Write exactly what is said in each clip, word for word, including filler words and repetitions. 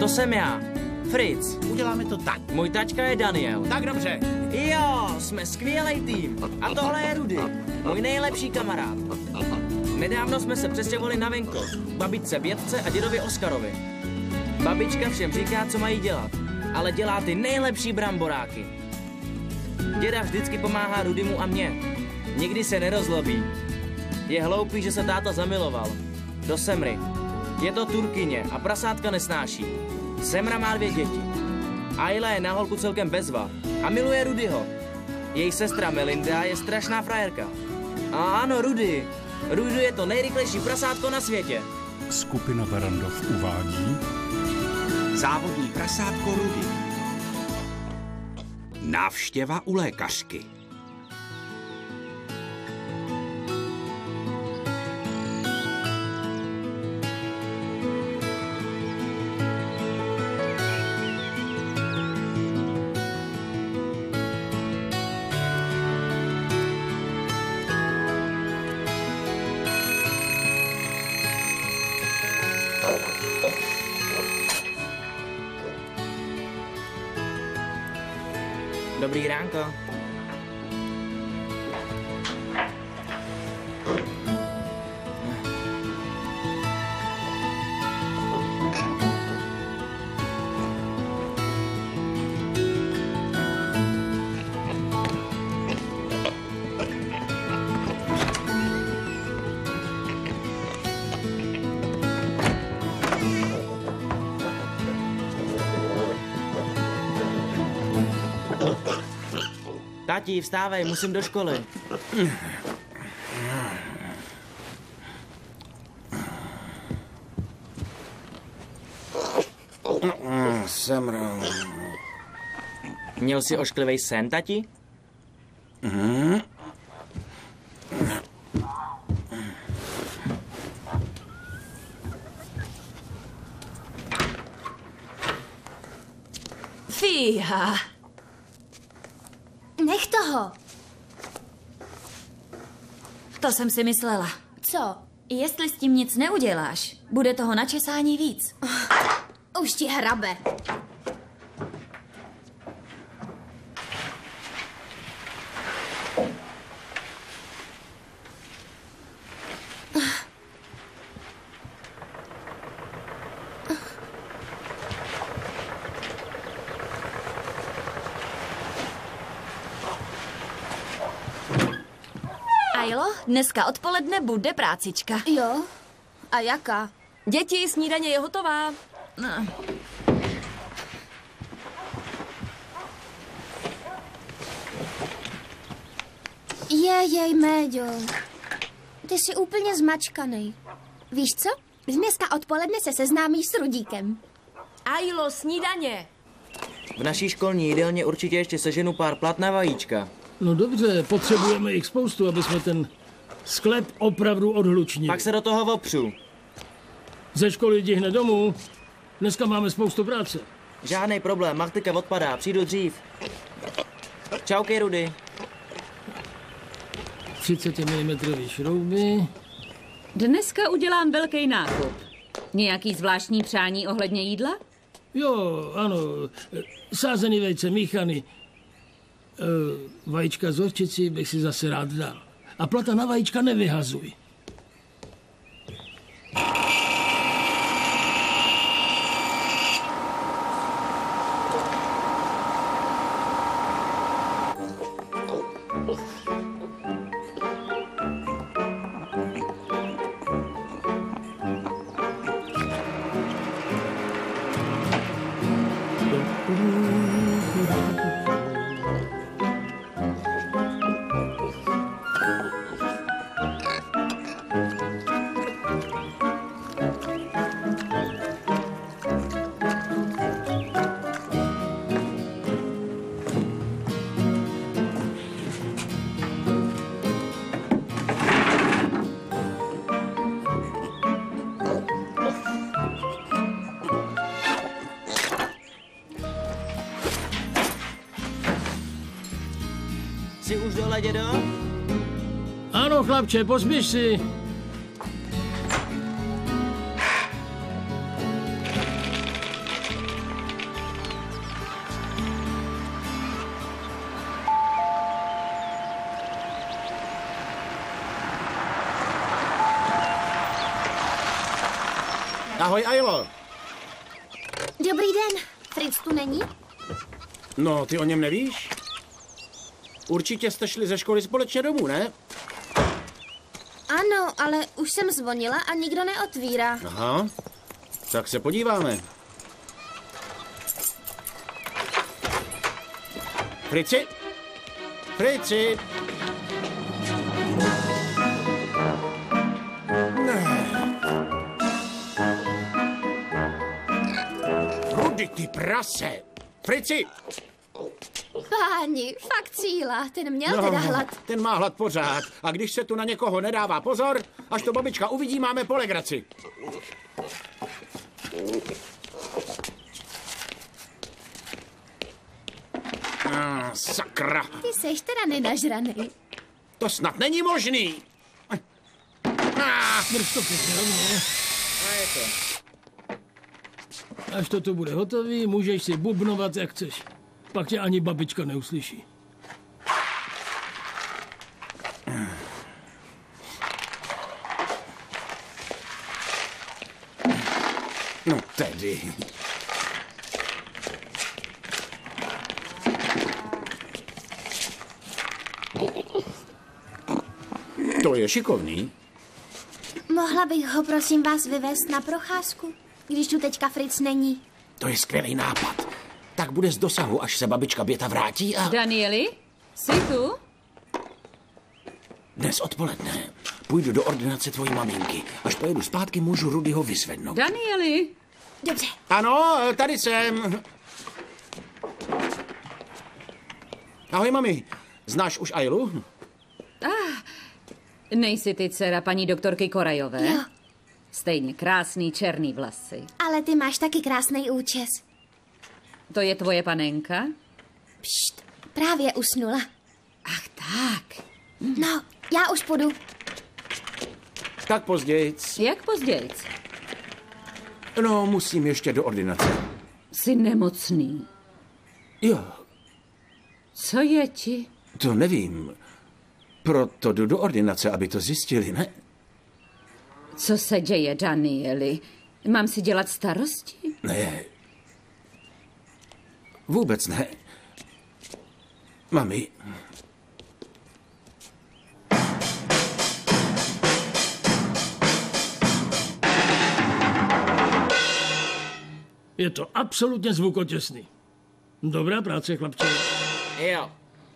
To jsem já, Fritz. Uděláme to tak. Můj tačka je Daniel. Tak dobře. Jo, jsme skvělý tým. A tohle je Rudy, můj nejlepší kamarád. Nedávno jsme se přestěhovali na venkov, babičce Bětce a dědovi Oskarovi. Babička všem říká, co mají dělat, ale dělá ty nejlepší bramboráky. Děda vždycky pomáhá Rudymu a mně. Nikdy se nerozlobí. Je hloupý, že se táta zamiloval. Do Semry. Je to Turkyně a prasátka nesnáší. Semra má dvě děti. Ayla je na holku celkem bezva a miluje Rudyho. Její sestra Melinda je strašná frajerka. A ano, Rudy. Rudy je to nejrychlejší prasátko na světě. Skupina Barrandov uvádí Závodní prasátko Rudy. Návštěva u lékařky. Dobrý ránko. Tati, vstávej, musím do školy. Semra. Měl jsi ošklivej sen, tati? Mm. Fíha. Nech toho. To jsem si myslela. Co? Jestli s tím nic neuděláš, bude toho na česání víc. Už ti hrabe. Ajlo, dneska odpoledne bude prácička. Jo? A jaká? Děti, snídaně je hotová. No. Jejej, Méďo. Ty jsi úplně zmačkanej. Víš co? Dneska odpoledne se seznámíš s Rudíkem. Ajlo, snídaně. V naší školní jídelně určitě ještě seženu pár plat na vajíčka. No dobře, potřebujeme jich spoustu, aby jsme ten sklep opravdu odhlučnili. Pak se do toho opřu. Ze školy jdi hned domů. Dneska máme spoustu práce. Žádnej problém, machtyka odpadá, přijdu dřív. Čauky, Rudy. třicet milimetrové šrouby. Dneska udělám velký nákup. Nějaký zvláštní přání ohledně jídla? Jo, ano. Sázený vejce, míchany. E, vajíčka z hořčicí bych si zase rád dal. A plata na vajíčka nevyhazuj. Jsi už dole, dědo? Ano, chlapče, pospěš si. Ahoj, Ajlo. Dobrý den. Fritz tu není? No, ty o něm nevíš? Určitě jste šli ze školy společně domů, ne? Ano, ale už jsem zvonila a nikdo neotvírá. Aha, tak se podíváme. Frici? Frici? Ne. Rudy, ty prase! Frici! Páni, fakt cíla, ten měl teda hlad. Ten má hlad pořád. A když se tu na někoho nedává pozor, až to babička uvidí, máme po legraci. Ah, sakra. Ty seš teda nenažranej. To snad není možný. Ah, Drž to pěkně rovně. A je to. Až toto bude hotový, můžeš si bubnovat, jak chceš. Pak tě ani babička neuslyší. no tedy. To je šikovný. Mohla bych ho, prosím vás, vyvést na procházku, když tu teďka Fritz není. To je skvělý nápad. Tak bude z dosahu, až se babička Běta vrátí a... Danieli, jsi tu? Dnes odpoledne půjdu do ordinace tvojí maminky. Až pojedu zpátky, můžu Rudyho vyzvednout. Danieli, Dobře. Ano, tady jsem. Ahoj, mami. Znáš už Ajlu? nejsi ty dcera paní doktorky Korajové? Jo. Stejně krásný černý vlasy. Ale ty máš taky krásný účes. To je tvoje panenka? Pšt, právě usnula. Ach tak. No, já už půjdu. Tak pozdějc. Jak pozdějc? No, musím ještě do ordinace. Jsi nemocný. Jo, Co je ti? to nevím. Proto jdu do ordinace, aby to zjistili, ne? Co se děje, Danieli? Mám si dělat starosti? Ne. Vůbec ne. Mami. Je to absolutně zvukotěsný. Dobrá práce, chlapče. Jo.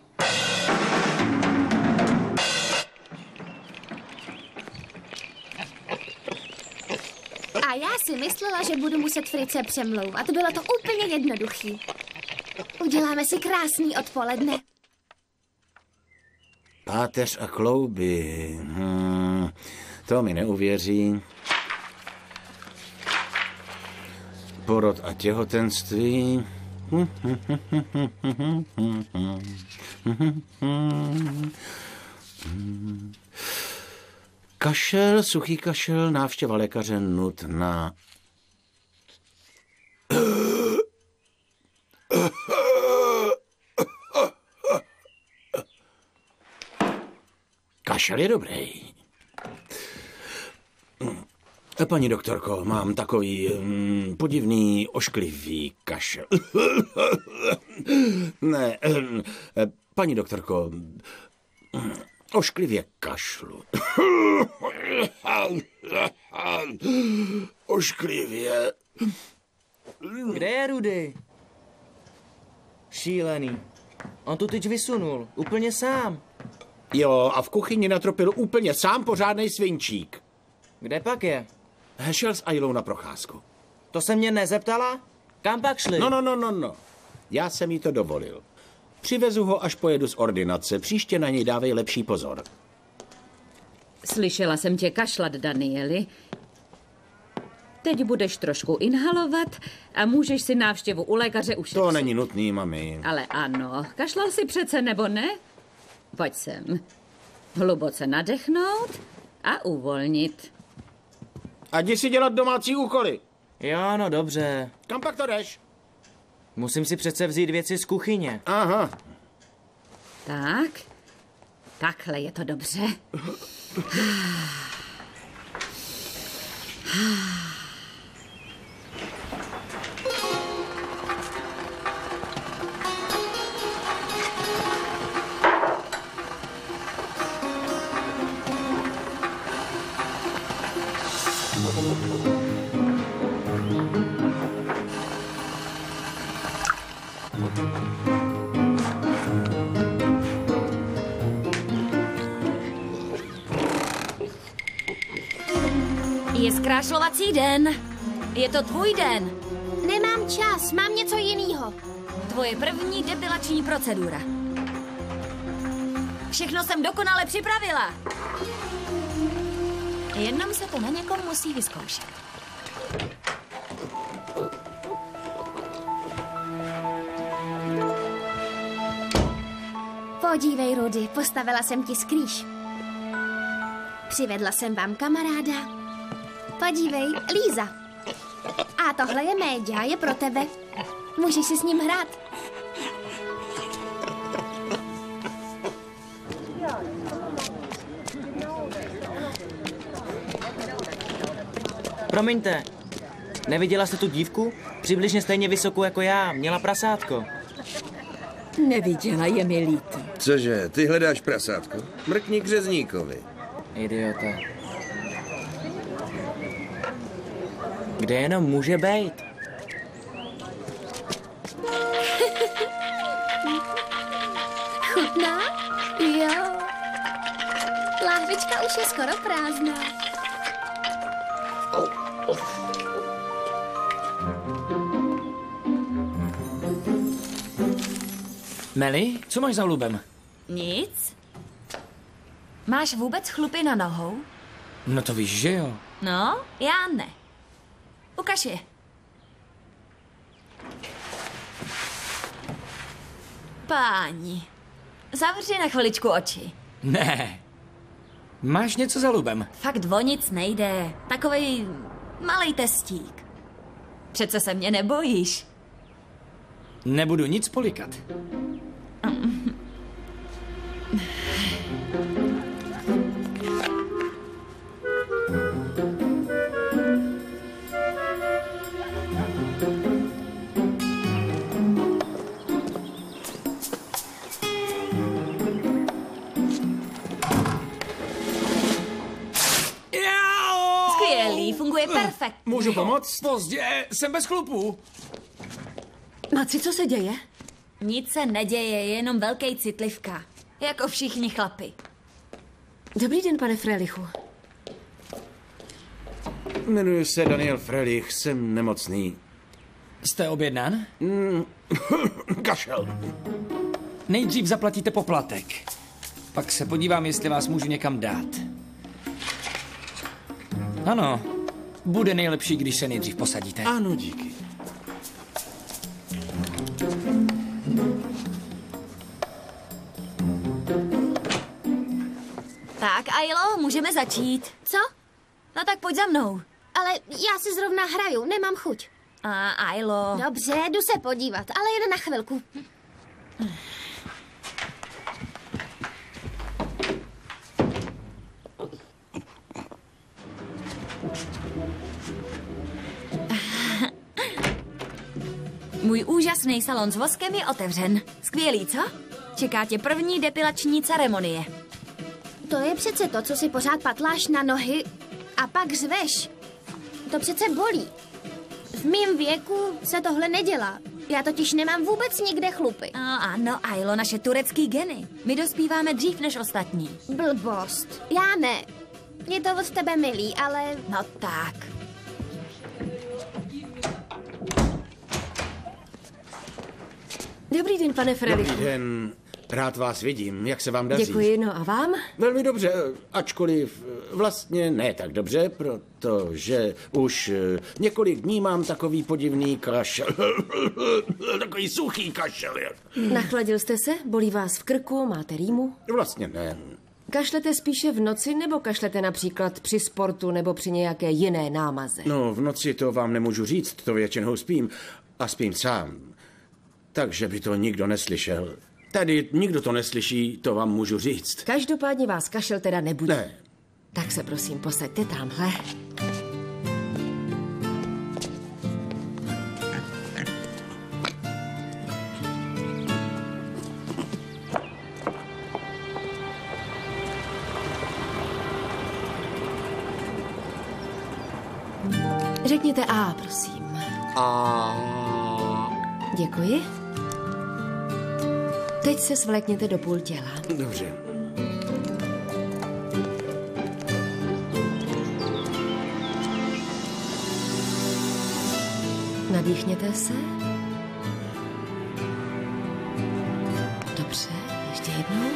A já si myslela, že budu muset Frice přemlouvat. Bylo to úplně jednoduchý. Uděláme si krásný odpoledne. Páteř a klouby. Hmm, to mi neuvěří. Porod a těhotenství. Kašel, suchý kašel, návštěva lékaře nutná. Kašel je dobrý. Paní doktorko, mám takový um, podivný, ošklivý kašel. ne, um, paní doktorko, ošklivě kašlu. Ošklivě. Kde je Rudy? Šílený. On tu teď vysunul, úplně sám. Jo, a v kuchyni natropil úplně sám pořádnej svinčík. Kde pak je? Šel s Ajlou na procházku. To se mě nezeptala? Kam pak šli? No, no, no, no, no. Já jsem jí to dovolil. Přivezu ho, až pojedu z ordinace. Příště na něj dávej lepší pozor. Slyšela jsem tě kašlat, Danieli. Teď budeš trošku inhalovat a můžeš si návštěvu u lékaře ušetřit. To není nutný, mami. Ale ano, kašlal si přece, nebo ne? Pojď sem. Hluboce nadechnout a uvolnit. A jdi si dělat domácí úkoly. Jo, no dobře. Kam pak to jdeš? Musím si přece vzít věci z kuchyně. Aha. Tak, takhle je to dobře. Zkrášlovací den. Je to tvůj den. Nemám čas, mám něco jiného. Tvoje první depilační procedura. Všechno jsem dokonale připravila. Jenom se to na někom musí vyzkoušet. Podívej, Rudy, postavila jsem ti skrýš. Přivedla jsem vám kamaráda. Podívej, Líza. A tohle je Méďa, je pro tebe. Můžeš si s ním hrát. Promiňte, neviděla jste tu dívku? Přibližně stejně vysokou jako já, měla prasátko. Neviděla, je mi líto. Cože, ty hledáš prasátko? Mrkni k řezníkovi. Idiote. Kde jenom může být? Chutná? Jo. Láhvička už je skoro prázdná. Meli, co máš za lubem? Nic. Máš vůbec chlupy na nohou? No to víš, že jo. No, já ne. Ukaž je. Páni, zavři na chviličku oči. Ne. Máš něco za lubem? Fakt o nic nejde. Takovej malej testík. Přece se mě nebojíš. Nebudu nic polikat. Skvělý, funguje perfektně. Můžu pomoct? Pozdě, jsem bez chlupů. Maci, co se děje? Nic se neděje, je jenom velký citlivka. Jako všichni chlapi. Dobrý den, pane Frelichu. Jmenuji se Daniel Frelich, jsem nemocný. Jste objednán? Mm, kašel. Nejdřív zaplatíte poplatek. Pak se podívám, jestli vás můžu někam dát. Ano, bude nejlepší, když se nejdřív posadíte. Ano, díky. Tak, Ailo, můžeme začít. Co? No tak pojď za mnou. Ale já si zrovna hraju, nemám chuť. A Ailo. Dobře, jdu se podívat, ale jen na chvilku. Můj úžasný salon s voskem je otevřen. Skvělý, co? Čeká tě první depilační ceremonie. To je přece to, co si pořád patláš na nohy a pak řveš. To přece bolí. V mém věku se tohle nedělá. Já totiž nemám vůbec nikde chlupy. No, ano, Ailo, naše turecký geny. My dospíváme dřív než ostatní. Blbost. Já ne. Je to od tebe milý, ale... No tak. Dobrý den, pane Frelichu. Dobrý den, rád vás vidím, jak se vám daří? Děkuji, no a vám? Velmi dobře, ačkoliv vlastně ne tak dobře, protože už několik dní mám takový podivný kašel. Takový suchý kašel. Nachladil jste se? Bolí vás v krku? Máte rýmu? Vlastně ne. Kašlete spíše v noci, nebo kašlete například při sportu nebo při nějaké jiné námaze? No, v noci to vám nemůžu říct, to většinou spím. A spím sám. Takže by to nikdo neslyšel. Tady nikdo to neslyší, to vám můžu říct. Každopádně vás kašel teda nebude. Ne. Tak se prosím posaďte tamhle. Řekněte A, prosím. A... Děkuji. Teď se svlékněte do půl těla. Dobře. Nadýchněte se. Dobře, ještě jednou.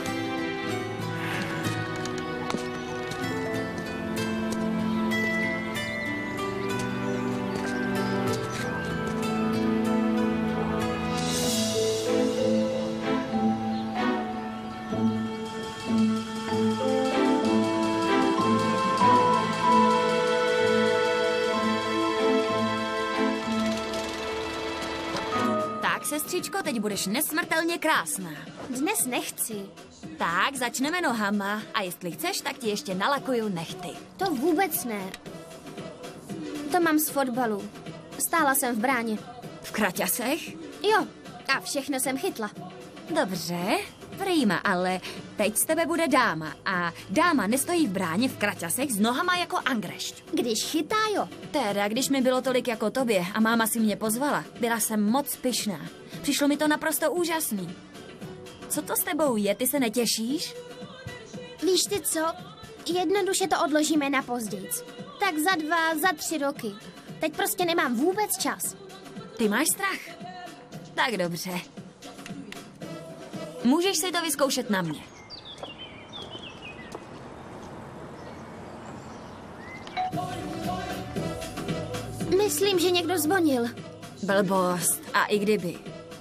Sestřičko, teď budeš nesmrtelně krásná. Dnes nechci. Tak, začneme nohama. A jestli chceš, tak ti ještě nalakuju nechty. To vůbec ne. To mám z fotbalu. Stála jsem v bráně. V kraťasech? Jo, a všechno jsem chytla. Dobře, prýma, ale teď z tebe bude dáma. A dáma nestojí v bráně v kraťasech s nohama jako angrešť. Když chytá, jo. Teda, když mi bylo tolik jako tobě a máma si mě pozvala, byla jsem moc pyšná. Přišlo mi to naprosto úžasný. Co to s tebou je, ty se netěšíš? Víš ty co? Jednoduše to odložíme na pozdějc. Tak za dva, za tři roky. Teď prostě nemám vůbec čas. Ty máš strach? Tak dobře. Můžeš si to vyzkoušet na mě. Myslím, že někdo zvonil. Blbost. A i kdyby.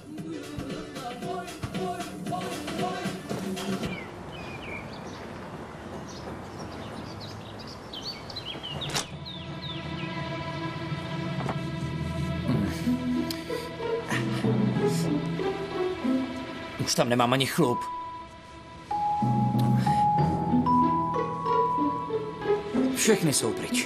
Už tam nemám ani chlup. Všechny jsou pryč.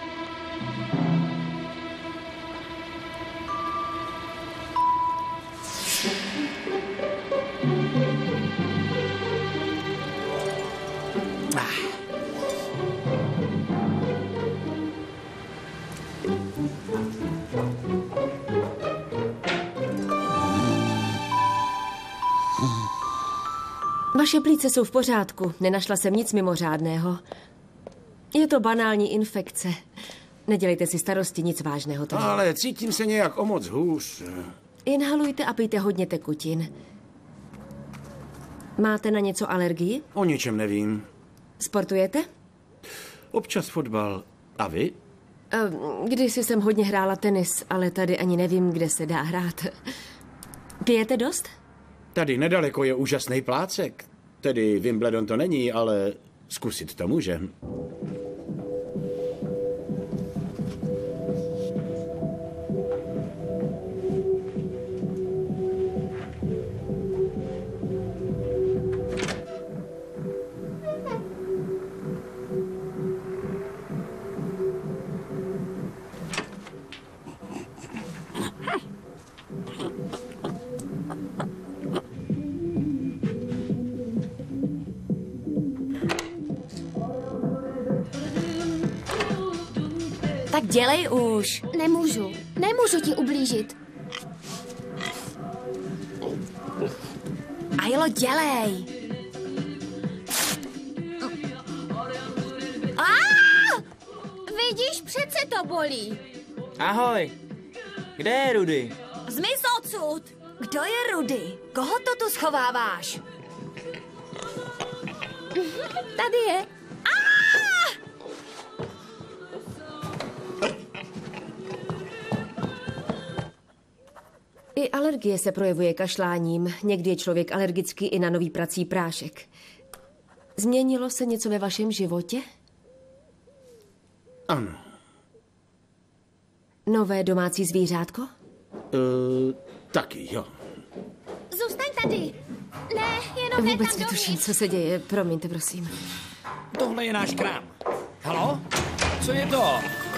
Vaše plíce jsou v pořádku. Nenašla jsem nic mimořádného. Je to banální infekce. Nedělejte si starosti, nic vážného to. Ale cítím se nějak o moc hůř. Inhalujte a pijte hodně tekutin. Máte na něco alergii? O ničem nevím. Sportujete? Občas fotbal. A vy? Kdysi jsem hodně hrála tenis, ale tady ani nevím, kde se dá hrát. Pijete dost? Tady nedaleko je úžasný plácek. Tedy Wimbledon to není, ale zkusit to můžem. Tak dělej už. Nemůžu. Nemůžu ti ublížit. Ajlo, dělej. Ah! Vidíš, přece to bolí. Ahoj. Kde je Rudy? Zmiz odsud. Kdo je Rudy? Koho to tu schováváš? Tady je. I alergie se projevuje kašláním. Někdy je člověk alergický i na nový prací prášek. Změnilo se něco ve vašem životě? Ano. Nové domácí zvířátko? Uh, taky, jo. Zůstaň tady. Ne, jenom ne Vůbec tam netuším, dovnitř. co se děje. Promiňte, prosím. Tohle je náš krám. Halo? Co je to?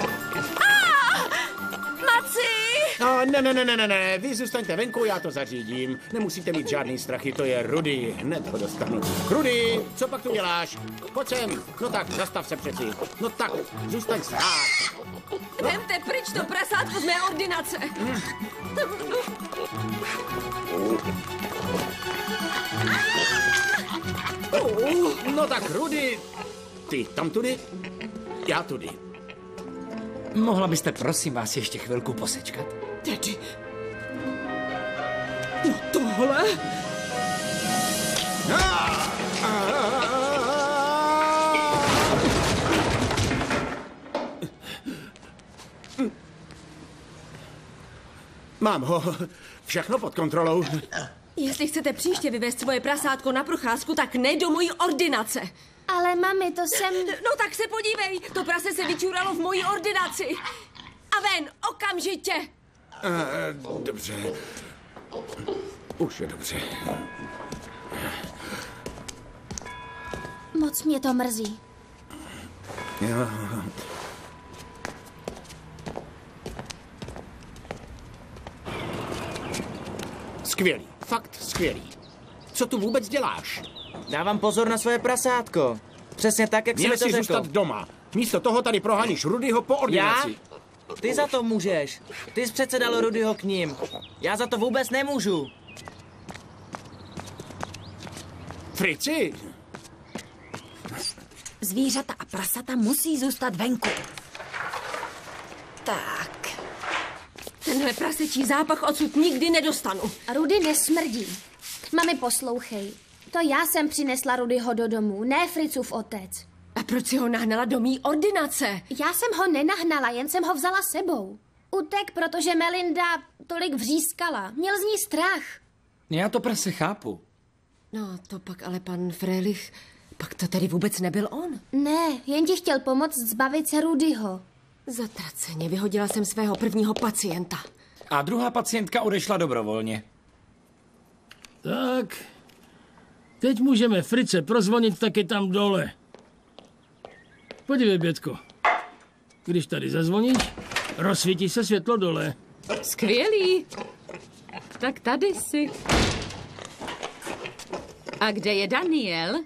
Maci! No, ne, ne, ne, ne, ne, ne, vy zůstaňte venku, já to zařídím. Nemusíte mít žádný strachy, to je Rudy, hned ho dostanu. Rudy, co pak tu děláš? Pojď sem, no tak, zastav se přeci. No tak, zůstaň stát. Vemte pryč to prasátko z mé ordinace. Uh, no tak, Rudy, ty tam tudy, já tudy. Mohla byste prosím vás ještě chvilku posečkat? tedy? No tohle? Mám ho. Všechno pod kontrolou. Jestli chcete příště vyvést svoje prasátko na procházku, tak ne do mojí ordinace. Ale mami, to jsem... No tak se podívej, to prase se vyčuralo v mojí ordinaci. A ven, okamžitě. Uh, dobře. Už je dobře. Moc mě to mrzí. Jo. Skvělý, fakt skvělý. Co tu vůbec děláš? Dávám pozor na svoje prasátko. Přesně tak, jak jsi Měl mi to jsi řekl. zůstat doma. Místo toho tady proháníš Rudyho po ordinaci. Já? Ty za to můžeš. Ty jsi přece dal Rudyho k ním. Já za to vůbec nemůžu. Frici? Zvířata a prasata musí zůstat venku. Tak. Tenhle prasečí zápach odsud nikdy nedostanu. Rudy nesmrdí. Mami, poslouchej. To já jsem přinesla Rudyho do domu, ne Fricův otec. A proč si ho nahnala do mý ordinace? Já jsem ho nenahnala, jen jsem ho vzala sebou. Utek, protože Melinda tolik vřískala. Měl z ní strach. Já to prase chápu. No, to pak ale pan Frélich, pak to tedy vůbec nebyl on. Ne, jen ti chtěl pomoct zbavit se Rudyho. Zatraceně, vyhodila jsem svého prvního pacienta. A druhá pacientka odešla dobrovolně. Tak, teď můžeme Frice prozvonit taky tam dole. Podívej, Bětko. Když tady zazvoníš, rozsvítí se světlo dole. Skvělý. Tak tady jsi. A kde je Daniel?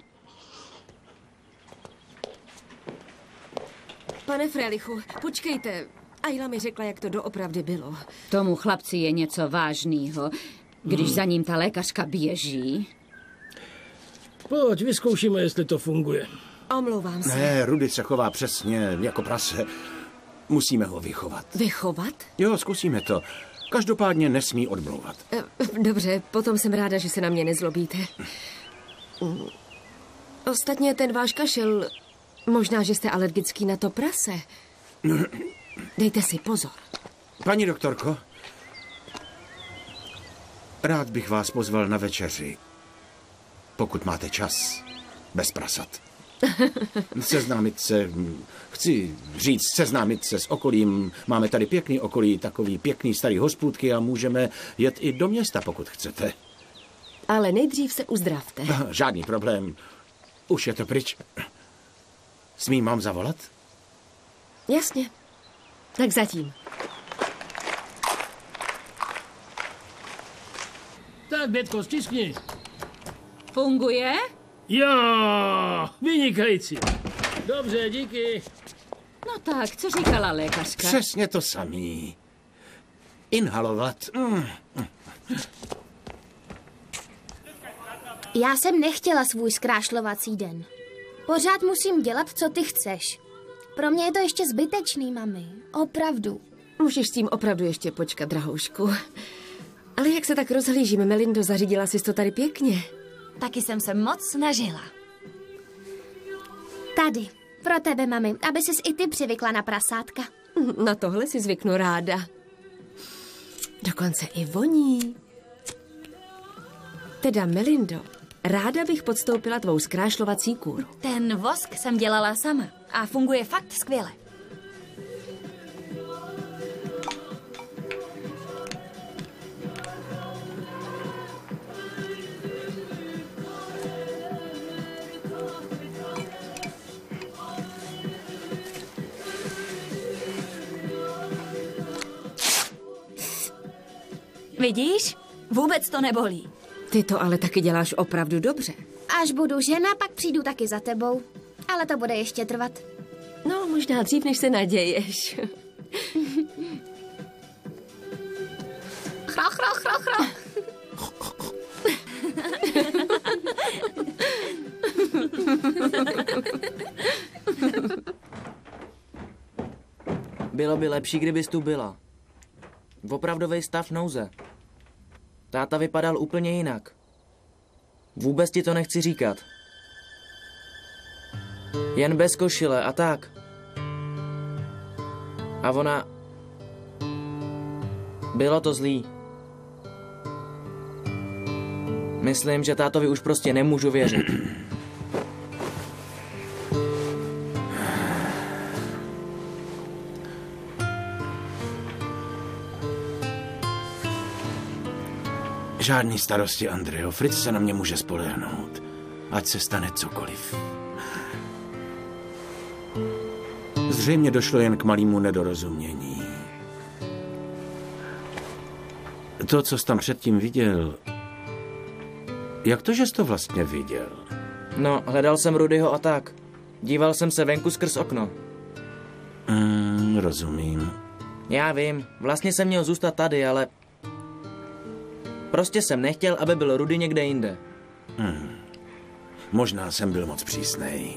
Pane Frelichu, počkejte. Ayla mi řekla, jak to doopravdy bylo. Tomu chlapci je něco vážného, když za ním ta lékařka běží. Pojď, vyzkoušíme, jestli to funguje. Omlouvám se. Ne, Rudy se chová přesně jako prase. Musíme ho vychovat. Vychovat? Jo, zkusíme to. Každopádně nesmí odmlouvat. Dobře, potom jsem ráda, že se na mě nezlobíte. Ostatně ten váš kašel, možná, že jste alergický na to prase. Dejte si pozor. Paní doktorko, rád bych vás pozval na večeři, pokud máte čas, bez prasat. Seznámit se, chci říct, seznámit se s okolím. Máme tady pěkný okolí, takový pěkný starý hospůdky a můžeme jet i do města, pokud chcete. Ale nejdřív se uzdravte. Žádný problém. Už je to pryč. Smím mám zavolat? Jasně. Tak zatím. Tak, Bětko, stiskni. Funguje? Jo, vynikající. Dobře, díky. No tak, co říkala lékařka? Přesně to samý. Inhalovat. Mm. Já jsem nechtěla svůj zkrášlovací den. Pořád musím dělat, co ty chceš. Pro mě je to ještě zbytečný, mami. Opravdu. Můžeš s tím opravdu ještě počkat, drahoušku. Ale jak se tak rozhlížíme, Melindo, zařídila jsi to tady pěkně. Taky jsem se moc snažila. Tady. Pro tebe, mami, aby ses i ty přivykla na prasátka. Na tohle si zvyknu ráda. Dokonce i voní. Teda, Melindo, ráda bych podstoupila tvou zkrášlovací kůru. Ten vosk jsem dělala sama a funguje fakt skvěle. Vidíš? Vůbec to nebolí. Ty to ale taky děláš opravdu dobře. Až budu žena, pak přijdu taky za tebou. Ale to bude ještě trvat. No, možná dřív, než se naděješ. Chro, chro, chro, chro. Bylo by lepší, kdybys tu byla. opravdový stav nouze. Táta vypadal úplně jinak. Vůbec ti to nechci říkat. Jen bez košile a tak. A ona... Bylo to zlý. Myslím, že tátovi už prostě nemůžu věřit. Žádný starosti, Andreo. Fritz se na mě může spolehnout. Ať se stane cokoliv. Zřejmě došlo jen k malému nedorozumění. To, co jsi tam předtím viděl... Jak to, že jsi to vlastně viděl? No, hledal jsem Rudyho a tak. Díval jsem se venku skrz okno. Mm, rozumím. Já vím, vlastně jsem měl zůstat tady, ale... Prostě jsem nechtěl, aby byl Rudy někde jinde. Hmm. Možná jsem byl moc přísnej.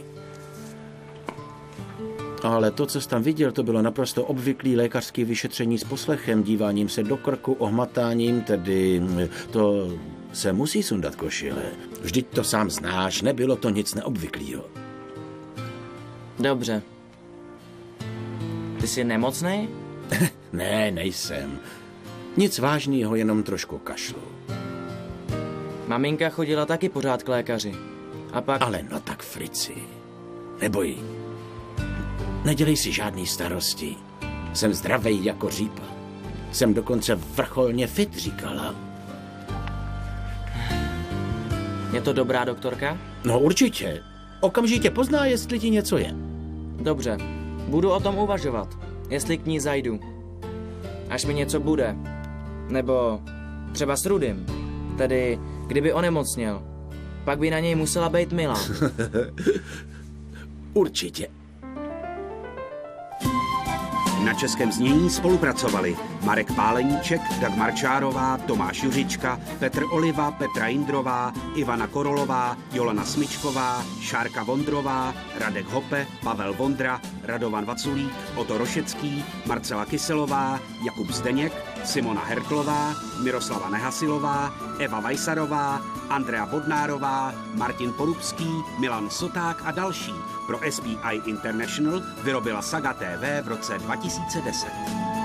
Ale to, co jsi tam viděl, to bylo naprosto obvyklý lékařský vyšetření s poslechem, díváním se do krku, ohmatáním, tedy to se musí sundat košile. Vždyť to sám znáš, nebylo to nic neobvyklého. Dobře. Ty jsi nemocnej? Ne, nejsem. Nic vážného, jenom trošku kašlu. Maminka chodila taky pořád k lékaři. A pak... Ale no tak, Frici, neboj. Nedělej si žádný starosti. Jsem zdravej jako řípa. Jsem dokonce vrcholně fit, říkala. Je to dobrá doktorka? No určitě. Okamžitě pozná, jestli ti něco je. Dobře. Budu o tom uvažovat. Jestli k ní zajdu. Až mi něco bude. Nebo třeba s Rudym. Tedy, kdyby onemocněl. Pak by na něj musela být milá. Určitě. Na českém znění spolupracovali Marek Páleníček, Dagmar Čárová, Tomáš Juřička, Petr Oliva, Petra Jindrová, Ivana Korolová, Jolana Smyčková, Šárka Vondrová, Radek Hope, Pavel Vondra, Radovan Vaculík, Oto Rošecký, Marcela Kyselová, Jakub Zdeněk, Simona Herklová, Miroslava Nehasilová, Eva Vajsarová, Andrea Bodnárová, Martin Porubský, Milan Soták a další. Pro S B I International vyrobila Saga T V v roce dva tisíce deset.